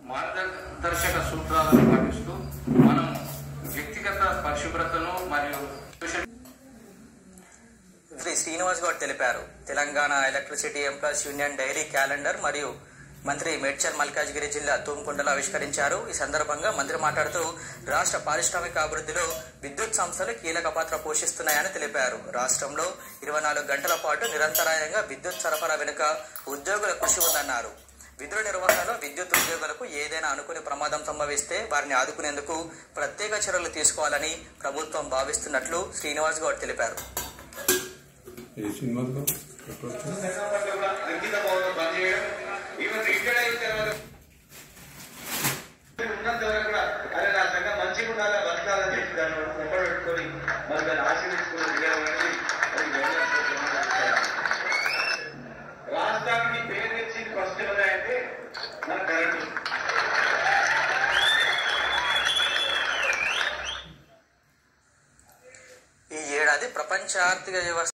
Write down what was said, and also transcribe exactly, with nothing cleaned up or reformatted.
మార్గదర్శక సూత్రాలను పాటిస్తూ మనం వ్యక్తిగత పరిశుభ్రతను మరియు శ్రీ శ్రీనివాస్ గౌడ్ తెలిపారు. Telangana electricity employees union diary calendar మరియు మంత్రి మేడ్చల్ మల్కాజ్గిరి జిల్లా తూంకొండలో ఆవిష్కరించారు. ఈ సందర్భంగా మంత్రి మాట్లాడుతూ రాష్ట్ర పారిశ్రామిక అభివృద్ధిలో విద్యుత్ సంస్థలు కీలక పాత్ర పోషిస్తున్నాయని తెలిపారు. రాష్ట్రంలో ఇరవై నాలుగు గంటల పాటు నిరంతరాయంగా విద్యుత్ సరఫరా వెనుక ఉద్యోగుల కృషి ఉందన్నారు. విధుల నిర్వహణలో విద్యుత్ ఉద్యోగులకు ఏదైనా అనుకుని ప్రమాదం సంభవిస్తే వారిని ఆదుకునేందుకు ప్రత్యేక చర్యలు తీసుకోవాలని ప్రభుత్వం భావిస్తున్నట్లు శ్రీనివాస్ గౌడ్ తెలిపారు. రాష్ట్రానికి పేరు తెచ్చింది ఫస్ట్ అంటే మన కరెంటు. ఈ ఏడాది ప్రపంచ ఆర్థిక వ్యవస్థ